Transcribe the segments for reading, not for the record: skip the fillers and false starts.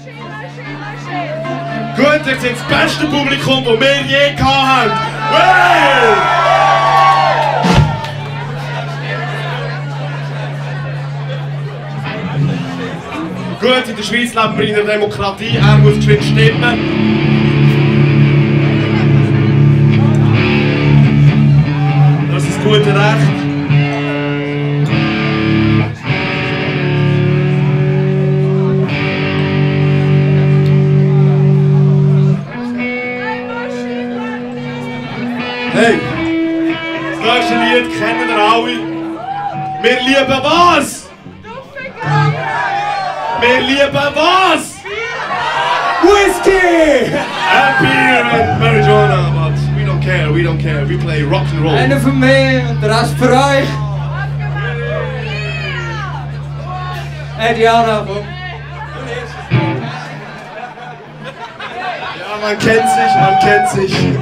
Gut, jetzt sind das beste Publikum, das wir je gehabt haben. Hey! Gut, in der Schweiz leben wir in einer Demokratie, er muss geschwind stimmen. Das ist das gute Recht. Hey, das nächste Lied kennen ihr alle. Wir lieben was? Wir lieben was? Whisky! And beer and marijuana, but we don't care, we don't care. We play rock and roll. Einer für mich und der Rest für euch. Hey Diana, komm. Ja, man kennt sich, man kennt sich.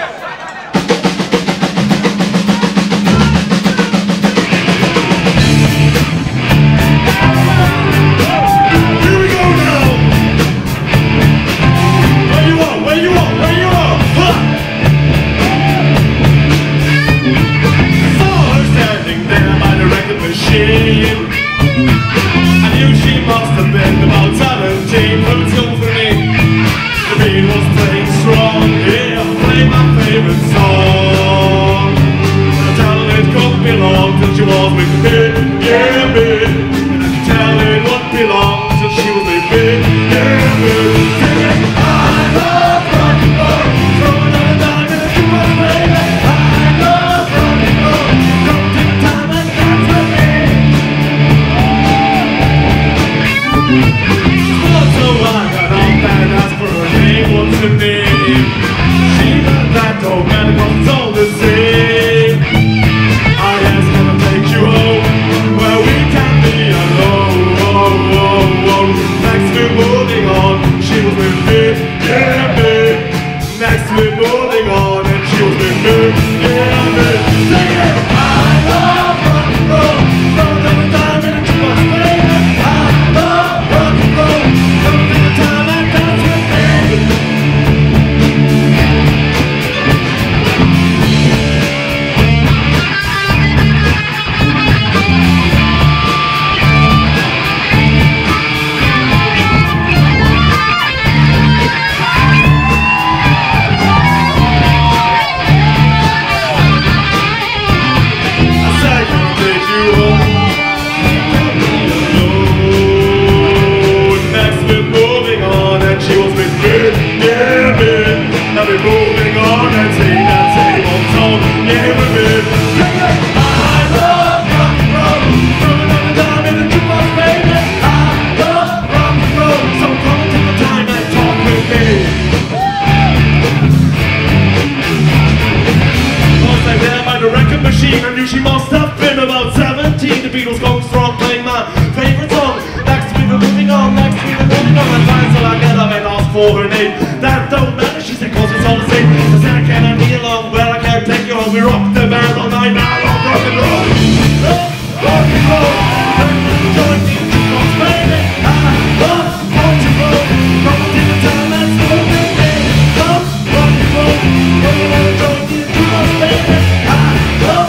She must have been about 17. The Beatles going strong, playing my favorite song. Next week we're moving on, next week we're moving on. And fine, so I get up and ask for her name. That don't matter, she said, cause it's all the same. I said, can I be along? Well, I can't take you home. We rock the band all night now, rock and roll. Rock and roll. Join me, jukebox, baby. I love rock and roll. Come on, take the time, let's go, baby. Love rock and roll. Join me, jukebox, baby. I love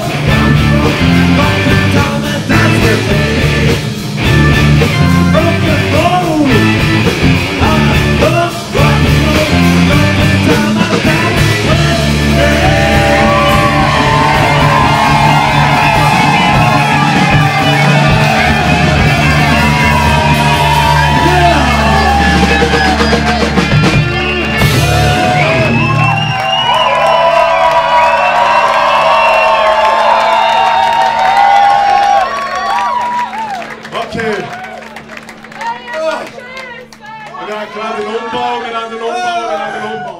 wir haben gerade einen Umbau.